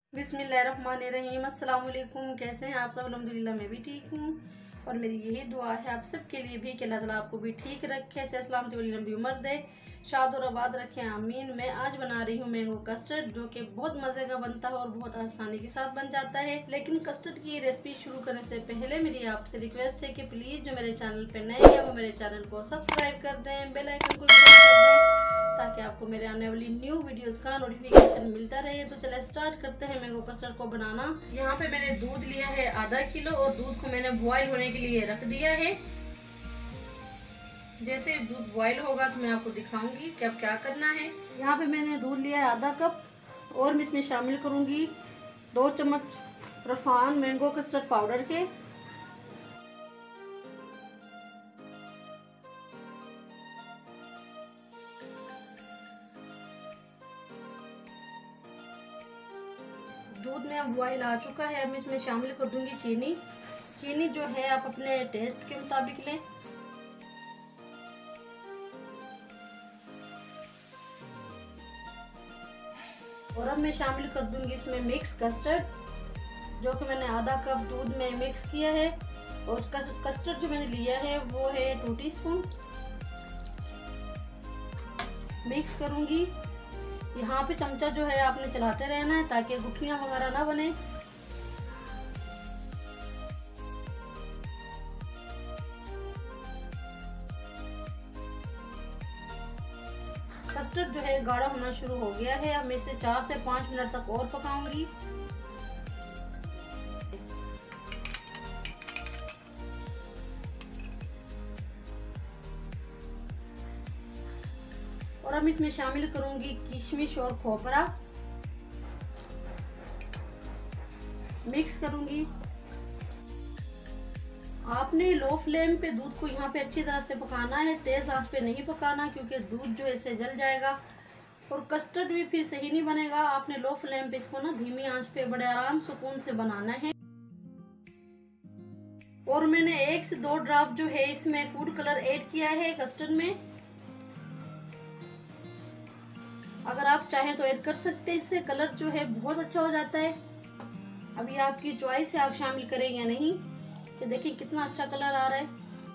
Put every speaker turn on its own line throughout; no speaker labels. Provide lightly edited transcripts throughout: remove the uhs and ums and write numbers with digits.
बिस्मिल्लाहिर्रहमानिर्रहीम। अस्सलाम वालेकुम। कैसे हैं आप सब? अल्हम्दुलिल्लाह मैं भी ठीक हूँ और मेरी यही दुआ है आप सब के लिए भी कि अल्लाह ताला आपको भी ठीक रखे, सेहत सलामती वाली लंबी उम्र दे, शाद और आबाद रखे, आमीन। मैं आज बना रही हूँ मैंगो कस्टर्ड, जो कि बहुत मज़े का बनता है और बहुत आसानी के साथ बन जाता है। लेकिन कस्टर्ड की रेसिपी शुरू करने से पहले मेरी आपसे रिक्वेस्ट है कि प्लीज़ जो मेरे चैनल पे नए हैं वो मेरे चैनल को सब्सक्राइब कर दें, बेल आइकन को प्रेस कर दें ताकि आपको मेरे आने वाली न्यू वीडियोस का नोटिफिकेशन मिलता रहे। तो चलिए स्टार्ट करते हैं मैंगो कस्टर्ड को बनाना। यहाँ पे मैंने दूध लिया है आधा किलो और दूध को मैंने बॉईल होने के लिए रख दिया है। जैसे दूध बॉईल होगा तो मैं आपको दिखाऊंगी कि अब क्या करना है। यहाँ पे मैंने दूध लिया है आधा कप और मैं इसमें शामिल करूंगी 2 चम्मच रफान मैंगो कस्टर्ड पाउडर के। दूध में अब बॉयल आ चुका है। अब इसमें शामिल कर दूंगी चीनी। चीनी जो है आप अपने टेस्ट के मुताबिक लें। और अब मैं शामिल कर दूंगी इसमें मिक्स कस्टर्ड, जो कि मैंने आधा कप दूध में मिक्स किया है। और कस्टर्ड जो मैंने लिया है वो है 2 टीस्पून। मिक्स करूंगी। यहाँ पे चमचा जो है आपने चलाते रहना है ताकि गुठलियां वगैरह ना बने। कस्टर्ड जो है गाढ़ा होना शुरू हो गया है। अब मैं इसे 4 से 5 मिनट तक और पकाऊंगी। और अब इसमें शामिल करूंगी किशमिश और खोपरा। मिक्स करूंगी। आपने लो फ्लेम पे दूध को यहाँ पे अच्छी तरह से पकाना है, तेज आंच पे नहीं पकाना, क्योंकि दूध जो है इससे जल जाएगा और कस्टर्ड भी फिर सही नहीं बनेगा। आपने लो फ्लेम पे इसको ना धीमी आंच पे बड़े आराम सुकून से बनाना है। और मैंने 1 से 2 ड्रॉप जो है इसमें फूड कलर ऐड किया है कस्टर्ड में। अगर आप चाहें तो ऐड कर सकते हैं, इससे कलर जो है बहुत अच्छा हो जाता है। अभी आपकी चॉइस है आप शामिल करें या नहीं। तो देखिए कितना अच्छा कलर आ रहा है।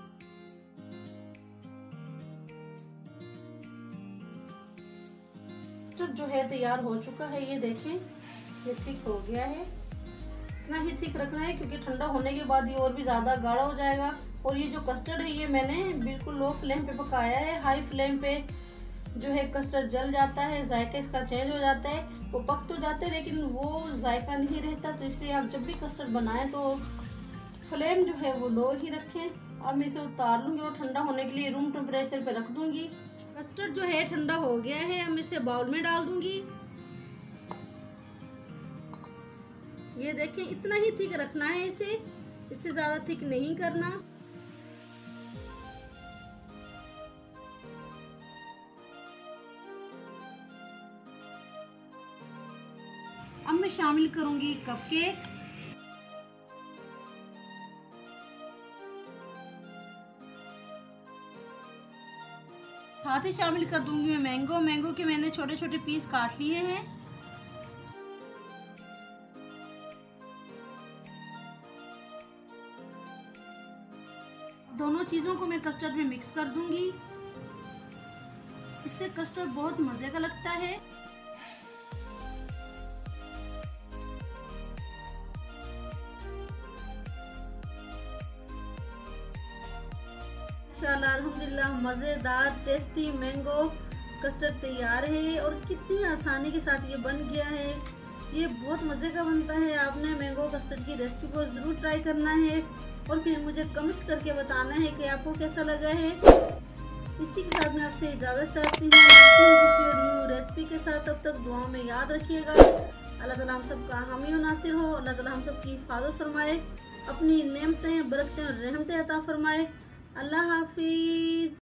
कस्टर्ड जो है तैयार हो चुका है। ये देखें ये थिक हो गया है। इतना ही थिक रखना है क्योंकि ठंडा होने के बाद ये और भी ज़्यादा गाढ़ा हो जाएगा। और ये जो कस्टर्ड है ये मैंने बिल्कुल लो फ्लेम पे पकाया है। हाई फ्लेम पे जो है कस्टर्ड जल जाता है, जायका इसका चेंज हो जाता है। वो पक तो जाते हैं लेकिन वो जायका नहीं रहता। तो इसलिए आप जब भी कस्टर्ड बनाएं तो फ्लेम जो है वो लो ही रखें। अब मैं इसे उतार लूंगी और ठंडा होने के लिए रूम टेम्परेचर पे रख दूंगी। कस्टर्ड जो है ठंडा हो गया है। अब इसे बाउल में डाल दूंगी। ये देखिए इतना ही थिक रखना है इसे, इससे ज्यादा थिक नहीं करना। अब मैं शामिल करूंगी कपकेक। साथ ही शामिल कर दूंगी मैं मैंगो के मैंने छोटे छोटे पीस काट लिए हैं। दोनों चीजों को मैं कस्टर्ड में मिक्स कर दूंगी। इससे कस्टर्ड बहुत मजे का लगता है। माशाल्लाह अल्हम्दुलिल्लाह मज़ेदार टेस्टी मैंगो कस्टर्ड तैयार है। और कितनी आसानी के साथ ये बन गया है। ये बहुत मज़े का बनता है। आपने मैंगो कस्टर्ड की रेसिपी को ज़रूर ट्राई करना है और फिर मुझे कमेंट्स करके बताना है कि आपको कैसा लगा है। इसी के साथ मैं आपसे इजाज़त चाहती हूँ किसी और न्यू रेसिपी के साथ। तब तक दुआ में याद रखिएगा। अल्लाह ताला हम सबका हामी और नासिर हो। अल्लाह ताला हम सबकी हिफाजत फरमाए, अपनी नेमतें बरकतें और रहमतें अता फरमाए। अल्लाह हाफिज।